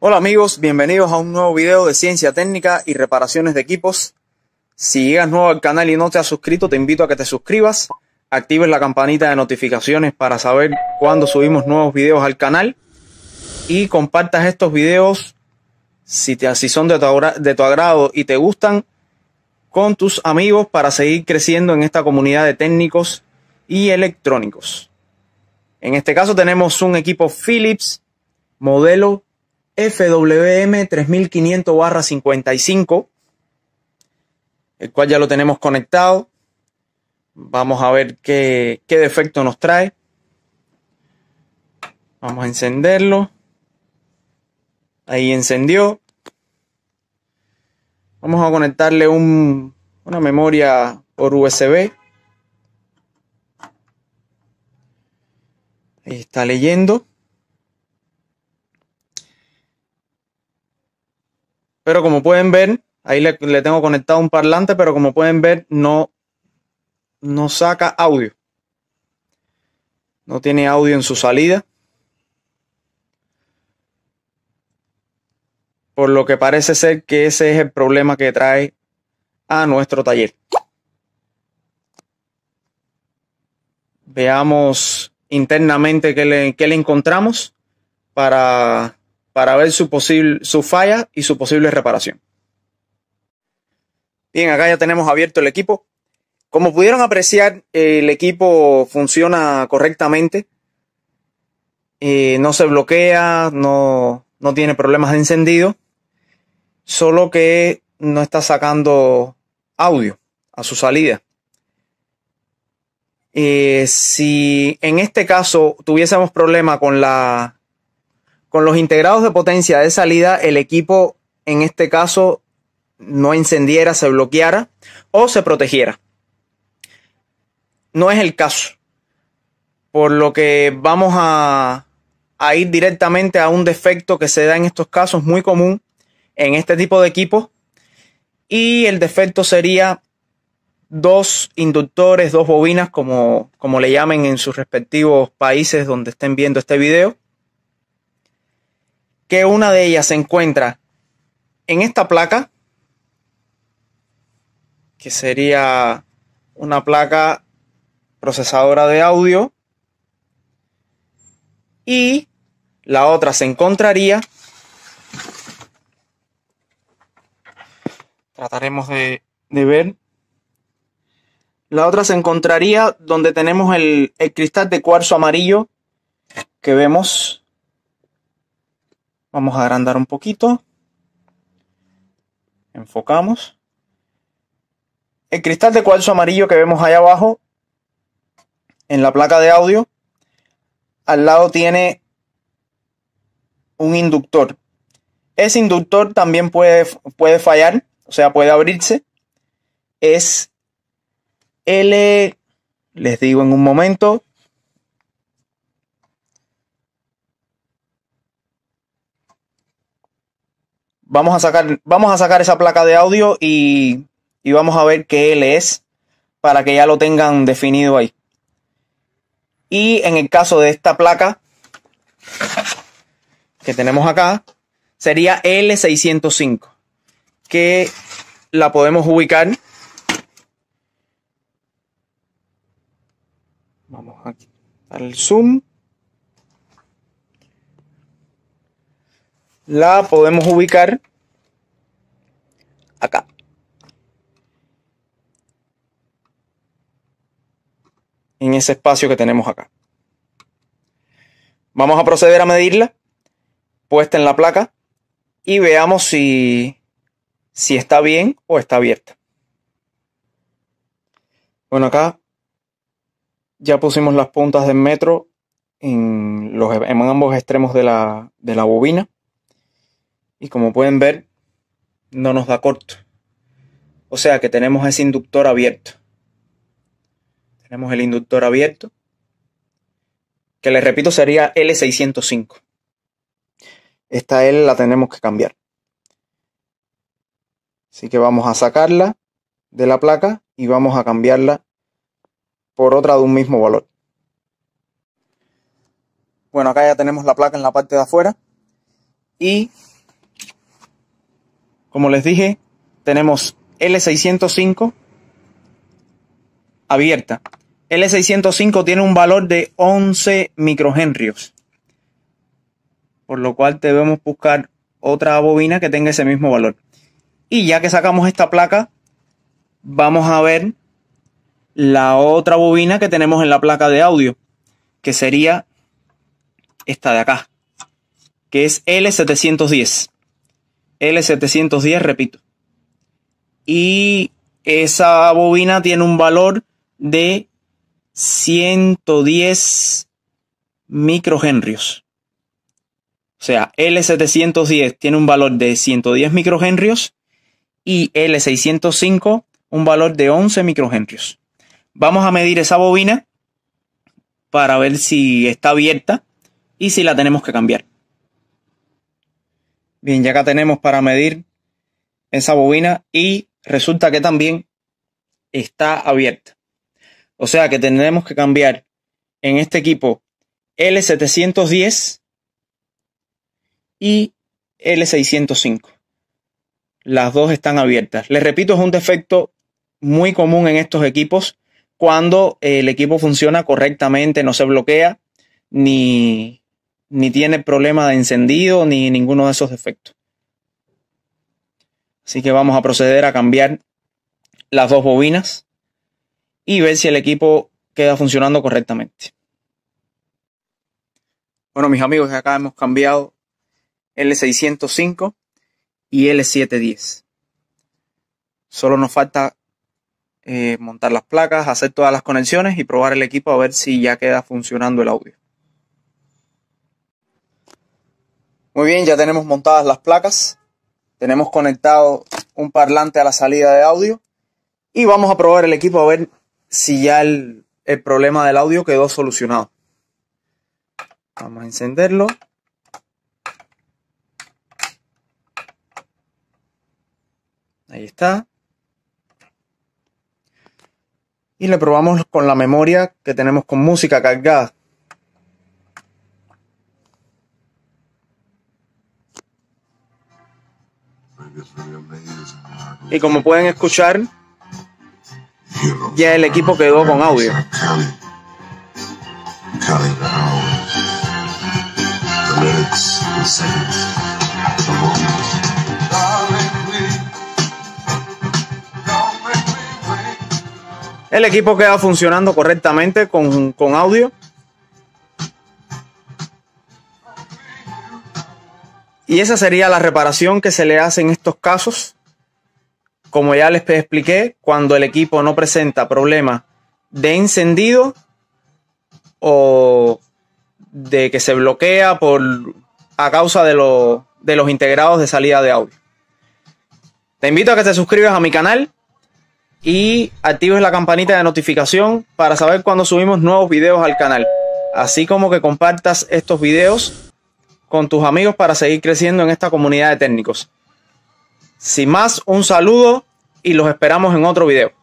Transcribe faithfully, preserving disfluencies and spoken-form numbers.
Hola amigos, bienvenidos a un nuevo video de ciencia técnica y reparaciones de equipos. Si llegas nuevo al canal y no te has suscrito, te invito a que te suscribas, actives la campanita de notificaciones para saber cuando subimos nuevos videos al canal y compartas estos videos si, te, si son de tu, de tu agrado y te gustan con tus amigos para seguir creciendo en esta comunidad de técnicos y electrónicos. En este caso tenemos un equipo Philips modelo F W M tres mil quinientos barra cincuenta y cinco, el cual ya lo tenemos conectado. Vamos a ver qué, qué defecto nos trae. Vamos a encenderlo. Ahí encendió. Vamos a conectarle un, una memoria por U S B. Ahí está leyendo. Pero como pueden ver, ahí le, le tengo conectado un parlante, pero como pueden ver, no, no saca audio. No tiene audio en su salida. Por lo que parece ser que ese es el problema que trae a nuestro taller. Veamos internamente qué le, qué le encontramos para... para ver su, posible, su falla y su posible reparación. Bien, acá ya tenemos abierto el equipo. Como pudieron apreciar, el equipo funciona correctamente. Eh, no se bloquea, no, no tiene problemas de encendido. Solo que no está sacando audio a su salida. Eh, si en este caso tuviésemos problema con la... Con los integrados de potencia de salida, el equipo en este caso no encendiera, se bloqueara o se protegiera. No es el caso. Por lo que vamos a, a ir directamente a un defecto que se da en estos casos, muy común en este tipo de equipos. Y el defecto sería dos inductores, dos bobinas, como, como le llamen en sus respectivos países donde estén viendo este video. Que una de ellas se encuentra en esta placa, que sería una placa procesadora de audio, y la otra se encontraría, trataremos de, de ver, la otra se encontraría donde tenemos el, el cristal de cuarzo amarillo que vemos. Vamos a agrandar un poquito. Enfocamos. El cristal de cuarzo amarillo que vemos ahí abajo en la placa de audio. Al lado tiene un inductor. Ese inductor también puede, puede fallar, o sea, puede abrirse. Es L, les digo en un momento. Vamos a sacar, vamos a sacar esa placa de audio y, y vamos a ver qué L es para que ya lo tengan definido ahí. Y en el caso de esta placa que tenemos acá, sería L seiscientos cinco, que la podemos ubicar. Vamos a quitar el zoom. La podemos ubicar acá. En ese espacio que tenemos acá. Vamos a proceder a medirla, puesta en la placa, y veamos si, si está bien o está abierta. Bueno, acá ya pusimos las puntas del metro en, los, en ambos extremos de la, de la bobina. Y como pueden ver, no nos da corto. O sea que tenemos ese inductor abierto. Tenemos el inductor abierto. Que les repito sería L seiscientos cinco. Esta L la tenemos que cambiar. Así que vamos a sacarla de la placa y vamos a cambiarla por otra de un mismo valor. Bueno, acá ya tenemos la placa en la parte de afuera. Y Como les dije, tenemos L seiscientos cinco abierta. L seiscientos cinco tiene un valor de once microhenrios, por lo cual debemos buscar otra bobina que tenga ese mismo valor. Y ya que sacamos esta placa, vamos a ver la otra bobina que tenemos en la placa de audio, que sería esta de acá, que es L setecientos diez. L setecientos diez, repito. Y esa bobina tiene un valor de ciento diez microhenrios. O sea, L setecientos diez tiene un valor de ciento diez microhenrios y L seiscientos cinco un valor de once microhenrios. Vamos a medir esa bobina para ver si está abierta y si la tenemos que cambiar. Bien, ya acá tenemos para medir esa bobina y resulta que también está abierta. O sea que tendremos que cambiar en este equipo L setecientos diez y L seiscientos cinco. Las dos están abiertas. Les repito, es un defecto muy común en estos equipos cuando el equipo funciona correctamente, no se bloquea, ni, ni tiene problema de encendido, ni ninguno de esos defectos. Así que vamos a proceder a cambiar las dos bobinas y ver si el equipo queda funcionando correctamente. Bueno, mis amigos, acá hemos cambiado L seiscientos cinco y L setecientos diez. Solo nos falta eh, montar las placas, hacer todas las conexiones y probar el equipo a ver si ya queda funcionando el audio. Muy bien, ya tenemos montadas las placas. Tenemos conectado un parlante a la salida de audio. Y vamos a probar el equipo a ver si ya el, el problema del audio quedó solucionado. Vamos a encenderlo. Ahí está. Y le probamos con la memoria que tenemos con música cargada. Y como pueden escuchar, ya el equipo quedó con audio. El equipo queda funcionando correctamente con, con audio. Y esa sería la reparación que se le hace en estos casos. Como ya les expliqué, cuando el equipo no presenta problemas de encendido o de que se bloquea por, a causa de, lo, de los integrados de salida de audio. Te invito a que te suscribas a mi canal y actives la campanita de notificación para saber cuando subimos nuevos videos al canal. Así como que compartas estos videos con tus amigos para seguir creciendo en esta comunidad de técnicos. Sin más, un saludo y los esperamos en otro video.